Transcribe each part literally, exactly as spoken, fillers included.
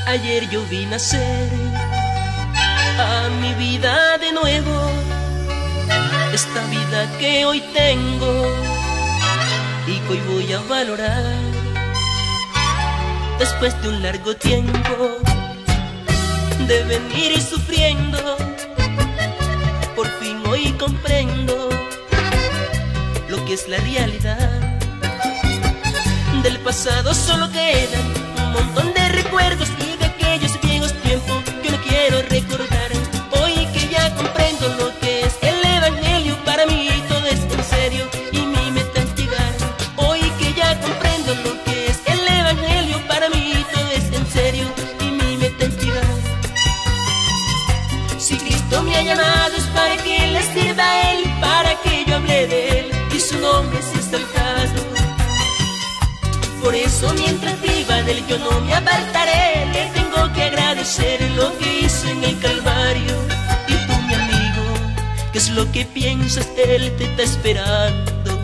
Ayer yo vi nacer a mi vida de nuevo, esta vida que hoy tengo y que hoy voy a valorar. Después de un largo tiempo de venir sufriendo, por fin hoy comprendo lo que es la realidad. Del pasado solo quedan un montón de recuerdos y de aquellos viejos tiempos que no quiero recordar. Hoy que ya comprendo lo que es el evangelio, para mí todo es en serio y mi meta es llegar. Hoy que ya comprendo lo que es el evangelio, para mí todo es en serio y mi meta es llegar. Si Cristo me ha llamado es para que le sirva a Él, para que yo hable de Él y su nombre sea exaltado. Por eso mientras viva de Él yo no me apartaré, le tengo que agradecer lo que hizo en el Calvario. Y tú, mi amigo, ¿qué es lo que piensas? Él te está esperando.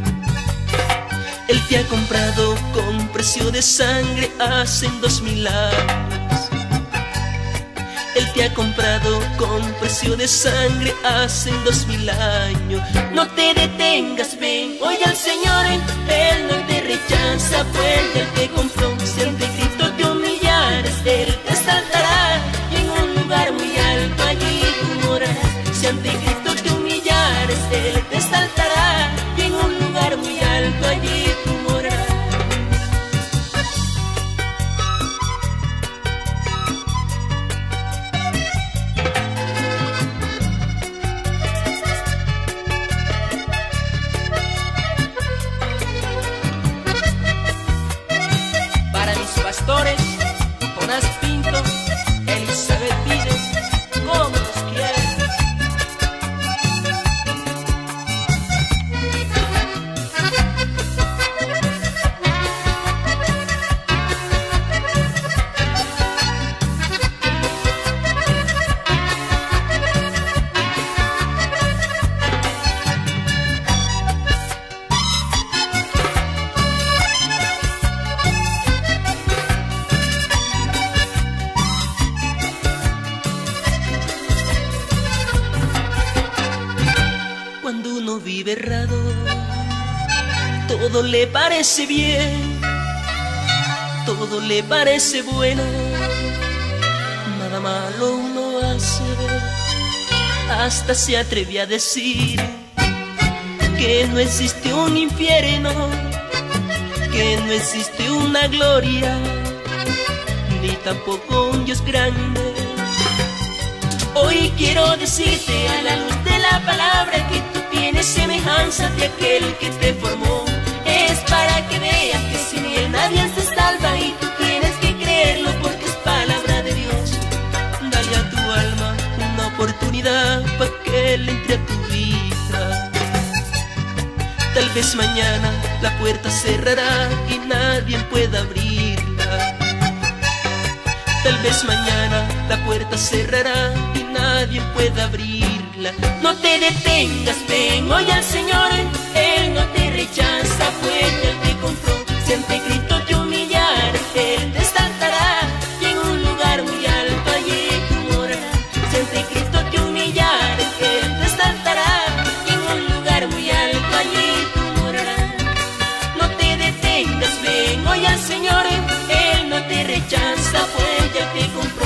Él te ha comprado con precio de sangre hace dos mil años. Él te ha comprado con precio de sangre hace dos mil años. No te detengas, ven, oye al Señor, Él no te rechaza, pues Él te compró. Si ante Cristo te humillares, Él te exaltará y en un lugar muy alto allí tú morarás. Si ante Cristo te humillares, Él te exaltará y en un lugar muy alto allí tú morarás. Pastores, Jonás Pinto, Elizabeth Vides, como los quieren. Cuando uno vive errado, todo le parece bien, todo le parece bueno, nada malo uno hace, hasta se atreve a decir que no existe un infierno, que no existe una gloria, ni tampoco un Dios grande. Hoy quiero decirte a la luz de la palabra que tú tienes semejanza de aquel que te formó. Es para que veas que sin Él nadie se salva y tú tienes que creerlo porque es palabra de Dios. Dale a tu alma una oportunidad para que Él entre a tu vida. Tal vez mañana la puerta cerrará y nadie pueda abrirla. Tal vez mañana la puerta cerrará y nadie pueda abrirla. No te detengas, ven, oye al Señor, Él no te rechaza, pues Él te compró. Si ante Cristo te humillares, Él te exaltará y en un lugar muy alto allí tú morarás. Si ante Cristo te humillares, Él te exaltará y en un lugar muy alto allí tú morarás. No te detengas, ven, oye al Señor, Él no te rechaza, pues ya te compró.